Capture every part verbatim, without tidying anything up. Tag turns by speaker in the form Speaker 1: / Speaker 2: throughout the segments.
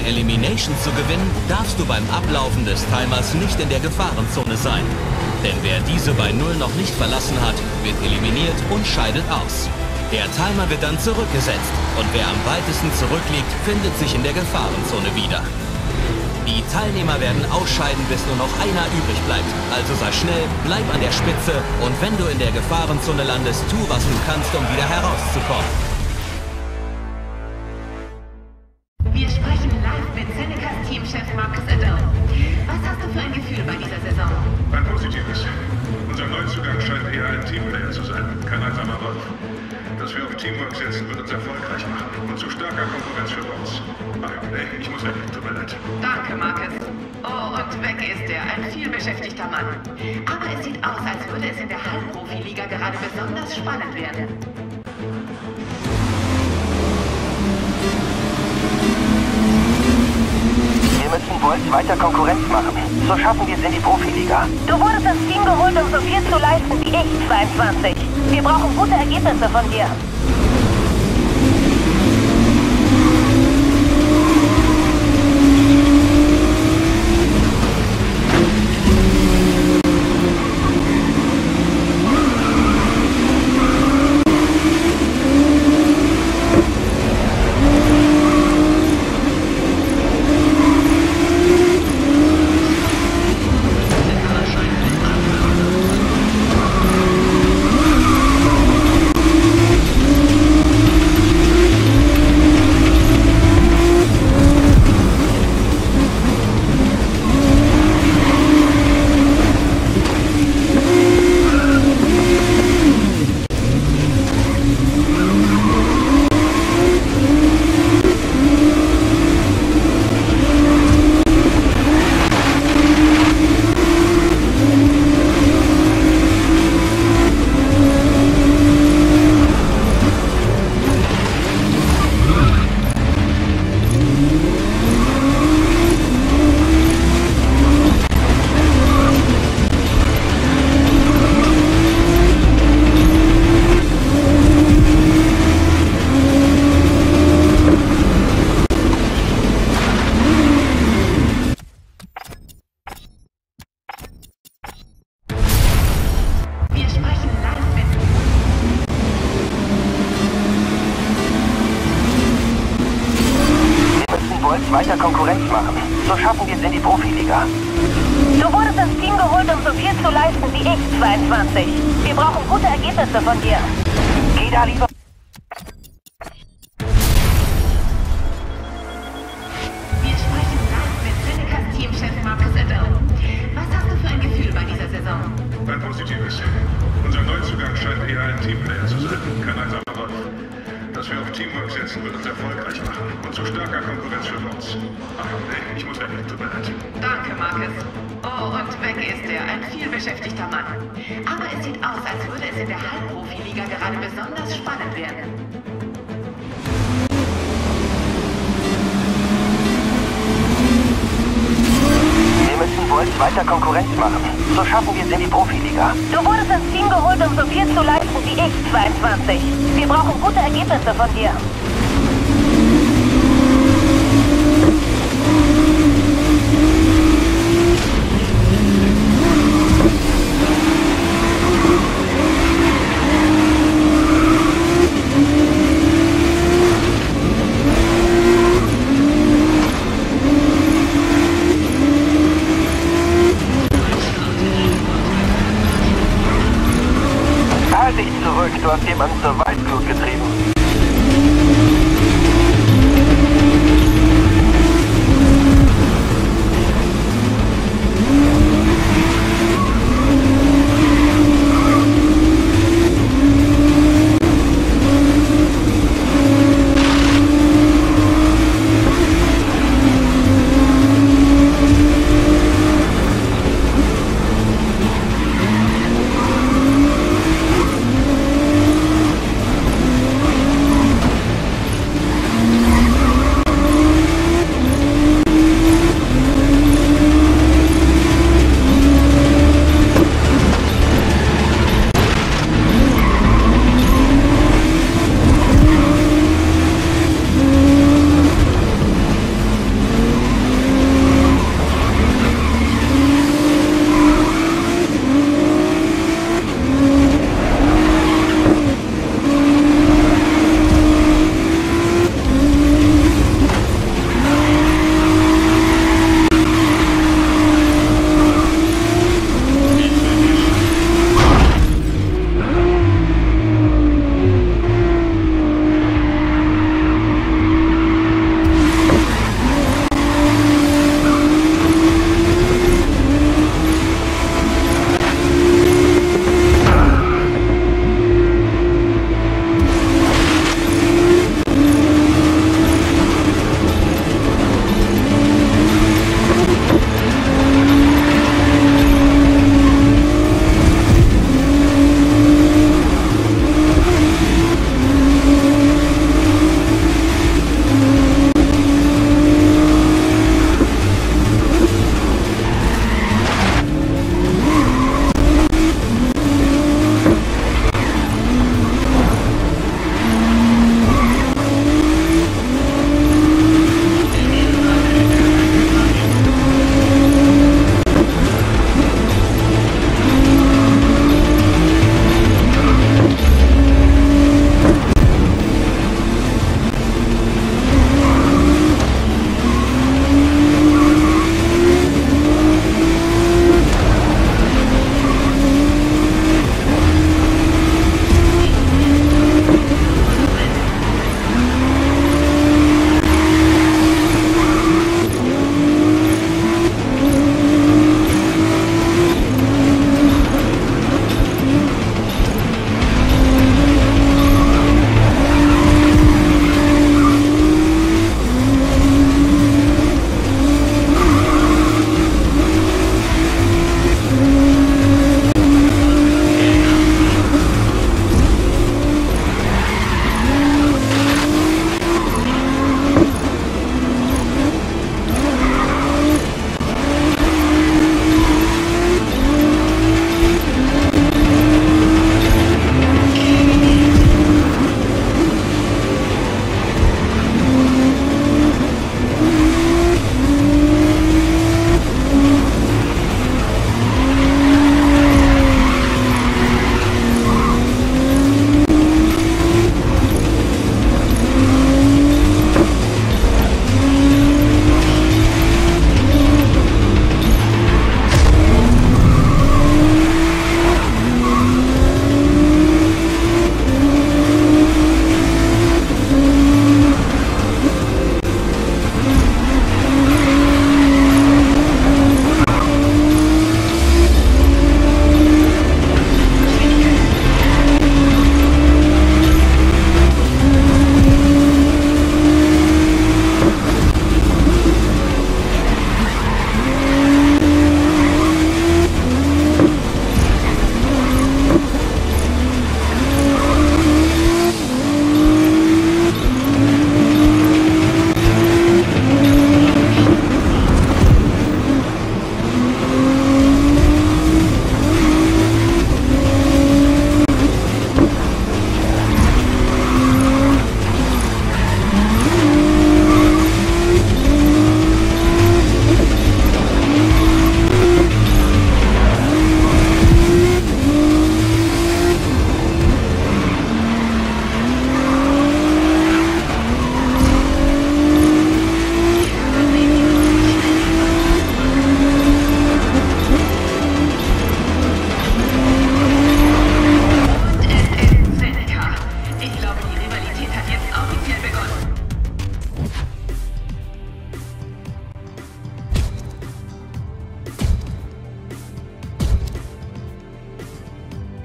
Speaker 1: Elimination zu gewinnen, darfst du beim Ablaufen des Timers nicht in der Gefahrenzone sein. Denn wer diese bei Null noch nicht verlassen hat, wird eliminiert und scheidet aus. Der Timer wird dann zurückgesetzt und wer am weitesten zurückliegt, findet sich in der Gefahrenzone wieder. Die Teilnehmer werden ausscheiden, bis nur noch einer übrig bleibt. Also sei schnell, bleib an der Spitze und wenn du in der Gefahrenzone landest, tu, was du kannst, um wieder herauszukommen.
Speaker 2: Wir sprechen live mit Senecas Teamchef Marcus Adair. Was hast du für ein Gefühl bei dieser Saison?
Speaker 3: Ein positives. Unser Neuzugang scheint eher ein Teamplayer zu sein, kein einsamer Wolf. Dass wir auf Teamwork setzen, wird uns erfolgreich machen und zu starker Konkurrenz für uns. Ach, nee, ich muss weg, tut mir leid.
Speaker 2: Danke, Marcus. Oh, und weg ist er, ein vielbeschäftigter Mann. Aber es sieht aus, als würde es in der Halbprofi-Liga gerade besonders spannend werden.
Speaker 4: Wir müssen Volt weiter Konkurrenz machen. So schaffen wir es in die Profiliga.
Speaker 5: Du wurdest ins Team geholt, um so viel zu leisten wie ich, zweiundzwanzig. Wir brauchen gute Ergebnisse von dir.
Speaker 4: Weiter Konkurrenz machen. So schaffen wir es in die Profiliga.
Speaker 5: Du wurdest ins Team geholt, um so viel zu leisten wie ich, zweiundzwanzig. Wir brauchen gute Ergebnisse von dir.
Speaker 4: Geh da lieber.
Speaker 2: Wir sprechen live mit Senecas Teamchef Marcus Adair. Was hast du für ein Gefühl bei dieser Saison?
Speaker 3: Ein positives. Unser Neuzugang scheint eher ein Teamplayer zu sein, kein einsamer Wolf. Dass wir auf Teamwork setzen, wird uns erfolgreich machen und zu starker Konkurrenz für uns. Ach, nee, ich muss weg, tut mir leid.
Speaker 2: Danke, Marcus. Oh, und weg ist er, ein vielbeschäftigter Mann. Aber es sieht aus, als würde es in der Halbprofi-Liga gerade besonders spannend werden.
Speaker 4: Wir müssen Volt weiter Konkurrenz machen. So schaffen wir es in die Profiliga.
Speaker 5: Du wurdest ins Team geholt, um so viel zu leisten wie ich, zweiundzwanzig. Wir brauchen gute Ergebnisse von dir.
Speaker 4: Halt dich zurück, du hast jemanden zur Weißglut getrieben.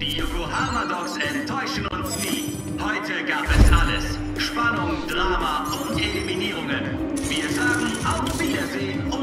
Speaker 6: Die Yokohama Dogs enttäuschen uns nie. Heute gab es alles. Spannung, Drama und Eliminierungen. Wir sagen auf Wiedersehen und